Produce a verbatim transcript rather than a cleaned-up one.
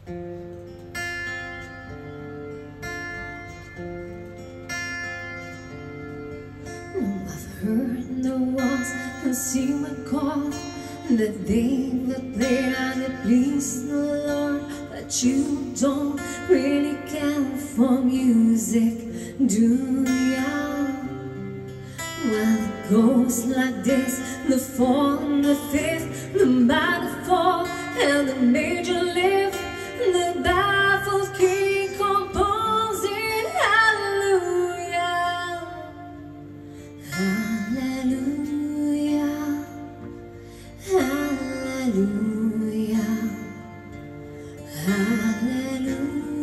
I've heard there was a secret chord that they that played and it pleased the Lord. But you don't really care for music, do ya? Well, it goes like this: the fourth, the fifth, the minor fall, and the major lift, the baffled king composing hallelujah, hallelujah, hallelujah, hallelujah.